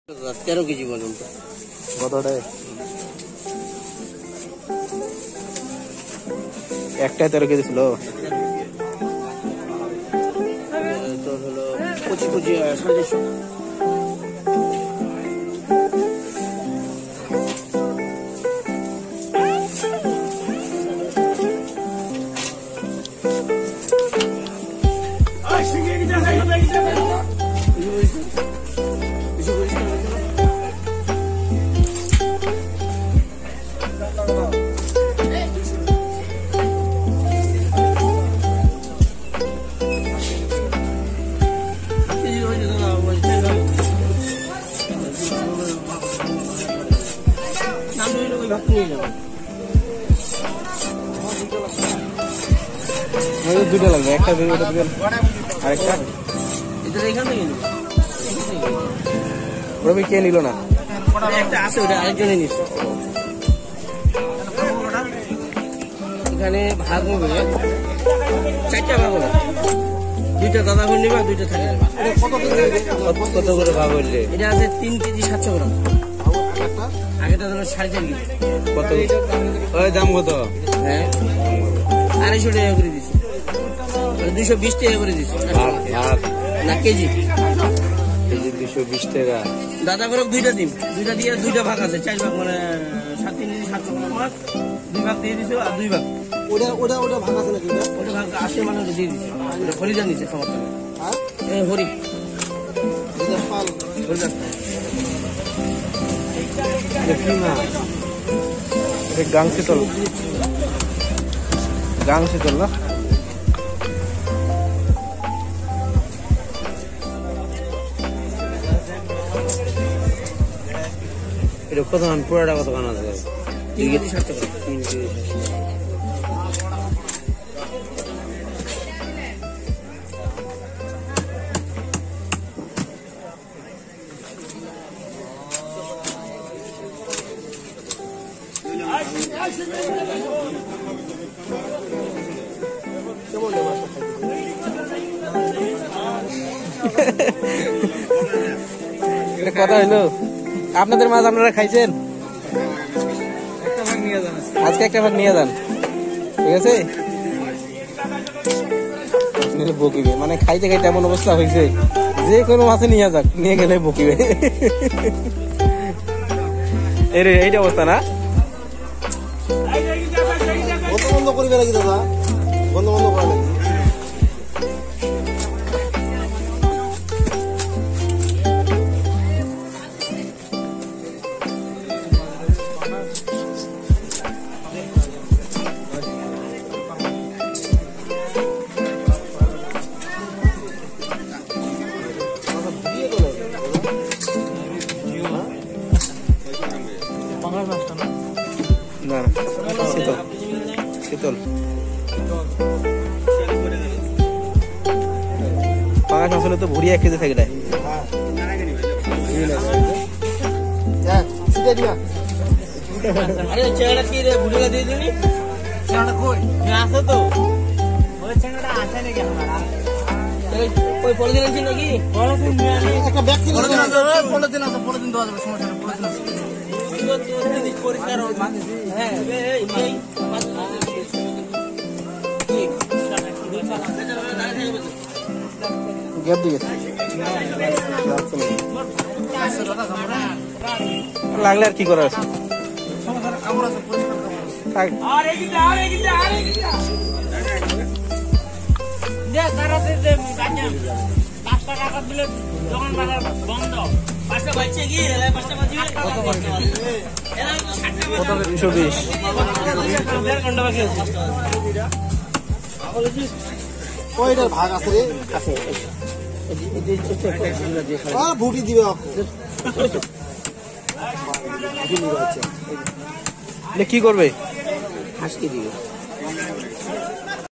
13 KG পর্যন্ত কতটায় একটাই 13 KG ছিল। তোর হলো 25 25 দুটো লাগবে, একটা আরেকটা রবি কে নিল না? একটা আছে, ওটা আরেকজনে নিচ্ছে। এখানে ভাগ হবে 4টা ভাগ হবে, 2টা দাদা করে নিবা, 2টা থাকে। কত করে ভাগ হইলে? এটা আছে 3 কেজি 700 গ্রাম। আগেটা ধরো 4.5 কেজি। কত ওই দাম কত? হ্যাঁ 250 টাকা করে দিচ্ছি, 220 টাকা করে দিচ্ছি না কেজি। কেজি 220 টাকা। দাদা করে 2টা দিন, 2টা দিয়ে 2টা ভাগ আছে, 4 ভাগ, মানে 7 3 700 গ্রাম মাছ 2 ভাগ দিয়ে দিছো, আর 2 ভাগ ওটা ভাগ আছে নাকি? ওটা ভাগ আসে, মানে ওটা দিয়ে দিচ্ছে। হরিদার নিচ্ছে সমস্যা নেই। হ্যাঁ হরি হরিদাস গাং শীতল না? এটা কত পুরোটা কত খান আছে? 3 কেজি 700 গ্রাম। 3 কেজি 700 গ্রাম। কথা হইলো, আপনাদের মাছ আপনারা খাইছেন? আজকে একটা ভাগ নিয়ে যান, ঠিক আছে? বকিবে, মানে খাইতে খাইতে এমন অবস্থা হয়েছে, যে কোনো মাছে নিয়ে যাক, নিয়ে গেলে বকিবে। এইটা অবস্থা না? বন্ধ করিবে নাকি দাদা? বন্ধ করা নাকি? না শীতল পাঁচ আসলে তো ভরিয়া 1 কেজি থাকে না। আরে চেংড়া কি রে, ভুলিয়া দিয়ে দিবি? চেংড়া কই আছে তো? ওই চেংড়া আছে নাকি আমারা? ওই পলিথিন আছে নাকি? পলিথিন নিয়ে আনি, একটা ব্যাগ কিনে পলিথিন আছে, পলিথিন দেওয়া যাবে, সমস্যা নেই, পলিথিন আছে। পরিষ্কার হবে। হ্যাঁ এই গ্যাপ দিয়ে লাগলে আর কি করার আছে? দোকান বাজার বন্ধ, 5টা বাজছে কি 5টা বাজবে। 220 ঘন্টা বাকি আছে। কয়টার ভাগ আছে রে? আছে ভুটি দিবে কি করবে? হাঁসকে দিবে।